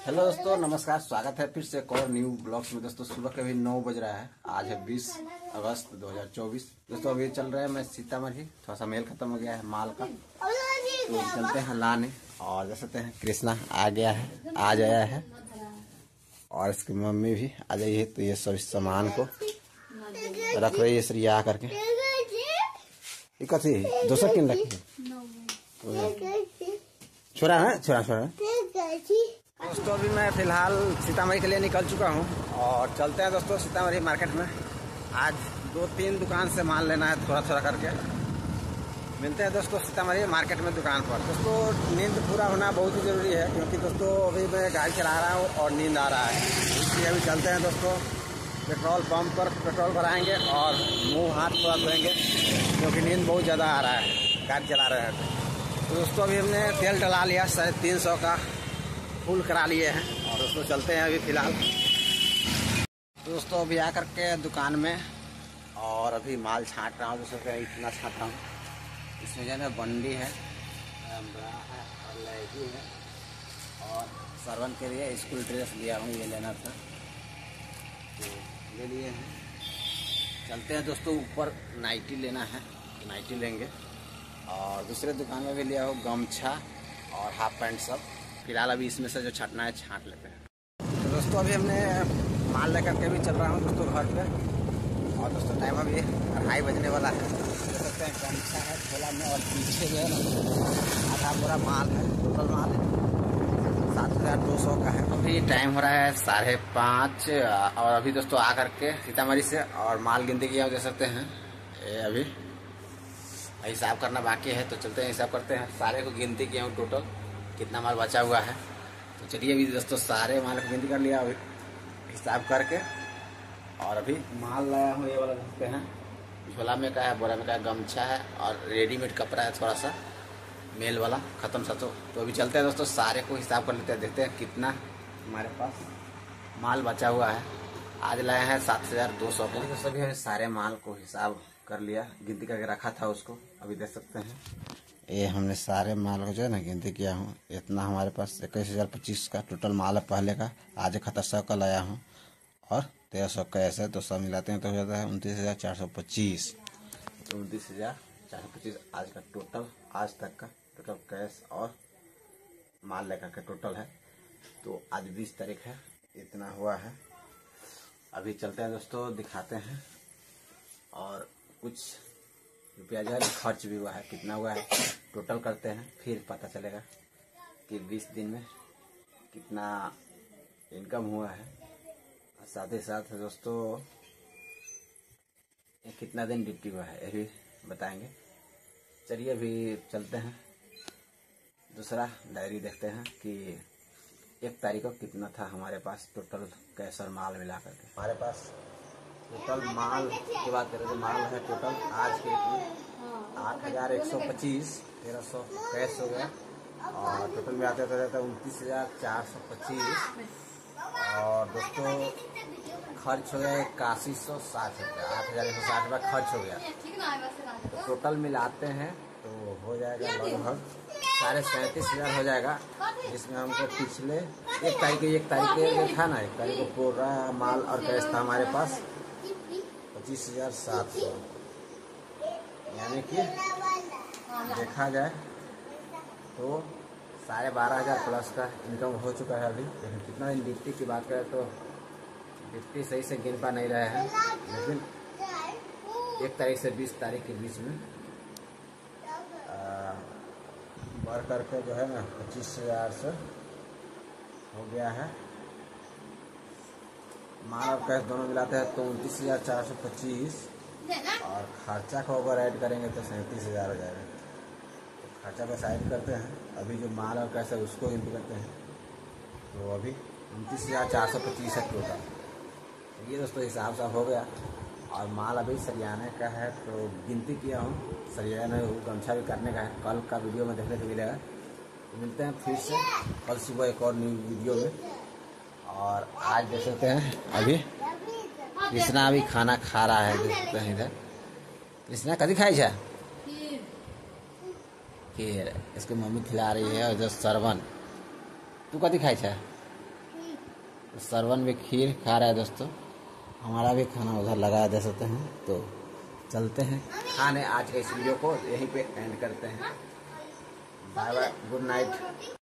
Hello दोस्तों, नमस्कार। स्वागत है फिर से एक और न्यू ब्लॉग्स में। दोस्तों सुबह के अभी 9 बज रहा है। आज है 20 अगस्त 2024। दोस्तों अभी चल रहे हैं मैं सीतामढ़ी। थोड़ा सा मेल खत्म हो गया है माल का, तो चलते हैं लाने। और देख सकते हैं कृष्णा आ गया है, आज आया है, और इसकी मम्मी भी आ जाइए। तो ये सब सामान को रख रही है सरिया करके। कथी दोसर किन रखी छोरा है, छोरा। दोस्तों अभी मैं फिलहाल सीतामढ़ी के लिए निकल चुका हूँ और चलते हैं दोस्तों सीतामढ़ी मार्केट में। आज 2-3 दुकान से माल लेना है, थोड़ा थोड़ा करके। मिलते हैं दोस्तों सीतामढ़ी मार्केट में दुकान पर। दोस्तों नींद पूरा होना बहुत ही ज़रूरी है, क्योंकि दोस्तों अभी मैं गाड़ी चला रहा हूँ और नींद आ रहा है। इसलिए अभी चलते हैं दोस्तों पेट्रोल पंप पर, पेट्रोल भराएंगे और मुँह हाथ थोड़ा धोएंगे, क्योंकि नींद बहुत ज़्यादा आ रहा है गाड़ी चला रहे हैं। तो दोस्तों अभी हमने तेल डला लिया 350 का, फुल करा लिए हैं। और दोस्तों चलते हैं अभी फ़िलहाल। दोस्तों अभी आकर के दुकान में और अभी माल छाँट रहा हूँ। दोस्तों इतना छाँट रहा हूँ। इसमें जो है बंडी है, बड़ा है और लहगी है, और सर्वन के लिए स्कूल ड्रेस लिया हूँ, ये लेना था तो ले लिए हैं। चलते हैं दोस्तों ऊपर, नाइटी लेना है, नाइटी लेंगे। और दूसरे दुकान में भी लिया हो गमछा और हाफ पैंट सब। फिलहाल अभी इसमें से जो छाटना है छाट लेते हैं। तो दोस्तों अभी हमने माल लेकर के भी चल रहा हूँ दोस्तों घर पे। और दोस्तों टाइम अभी 2:30 बजने वाला है। देख सकते हैं गमछा है झोला में, और पीछे जो है ना आधा पूरा माल है, टोटल माल है 7200 का है। अभी टाइम हो रहा है 5:30 और अभी दोस्तों आ करके सीतामढ़ी से और माल गिनती किया देख सकते हैं। ये अभी हिसाब करना बाकी है, तो चलते हैं हिसाब करते हैं। सारे को गिनती किया हूँ टोटल कितना माल बचा हुआ है। तो चलिए अभी दोस्तों सारे माल को गिनती कर लिया अभी हिसाब करके। और अभी माल लाया हूँ, ये वाला देखते हैं झोला में का है, बोरा में का है, गमछा है और रेडीमेड कपड़ा है थोड़ा सा मेल वाला ख़त्म सा। तो अभी चलते हैं दोस्तों सारे को हिसाब कर लेते हैं, देखते हैं कितना हमारे पास माल बचा हुआ है। आज लाए हैं 7200 को। तो सभी सारे माल को हिसाब कर लिया, गिनती करके रखा था उसको। अभी देख सकते हैं ये हमने सारे माल को जो है ना गिनती किया हूँ। इतना हमारे पास 21,025 का टोटल माल है पहले का। आज 7100 का लाया हूँ और 1300 का ऐसे, तो सब मिलाते हैं तो हो जाता है 29,425। 29,425 आज का टोटल, आज तक का टोटल कैश और माल लेकर के टोटल है। तो आज 20 तारीख है, इतना हुआ है। अभी चलते हैं दोस्तों दिखाते हैं, और कुछ रुपया जो है खर्च भी हुआ है, कितना हुआ है टोटल करते हैं, फिर पता चलेगा कि 20 दिन में कितना इनकम हुआ है। और साथ ही साथ दोस्तों कितना दिन ड्यूटी हुआ है ये भी बताएंगे। चलिए अभी चलते हैं दूसरा डायरी देखते हैं कि 1 तारीख को कितना था हमारे पास टोटल कैश और माल मिला करके। हमारे पास टोटल माल की बात करें तो माल है टोटल आज के 8,125, 1300 कैश हो गया, और टोटल में आते रहता है 29,425। और दोस्तों खर्च हो गया 8160 रुपया, 8,160 रुपया खर्च हो गया। तो टोटल मिलाते हैं तो हो जाएगा लगभग 37,500 हो जाएगा, जिसमें हमको पिछले 1 तारीख के था ना, 1 तारीख को पूरा माल और कैश था हमारे पास 25,700। यानी कि देखा जाए तो 12,500 प्लस का इनकम हो चुका है अभी। लेकिन कितना दिन डिप्टी की बात करें तो डिप्टी सही से गिन पा नहीं रहे हैं, लेकिन 1 तारीख से 20 तारीख के बीच में बढ़ करके जो है ना 25,000 से हो गया है। माल और कैश दोनों मिलाते हैं तो 29,425, और खर्चा को अगर ऐड करेंगे तो 37,000 हो जाएगा। तो खर्चा को साइड करते हैं, अभी जो माल और कैश है उसको गिनती करते हैं। तो अभी 29,425 है टोटल। ये दोस्तों हिसाब साफ हो गया। और माल अभी सरियाने का है, तो गिनती किया हूँ, सरियाने गमछा भी करने का है। कल का वीडियो में देखने को मिलेगा। तो मिलते हैं फिर से कल सुबह एक और न्यू वीडियो में। और आज देख सकते हैं अभी कृष्णा अभी खाना खा रहा है, देख सकते हैं इधर। कृष्णा कभी खाई जा खीर, इसकी मम्मी खिला रही है। और जो सरवन तू कथी खाई छे? सरवन भी खीर खा रहा है दोस्तों। हमारा भी खाना उधर लगा दे सकते हैं, तो चलते हैं खाने। आज के इस वीडियो को यहीं पे एंड करते हैं। Bye bye, good night.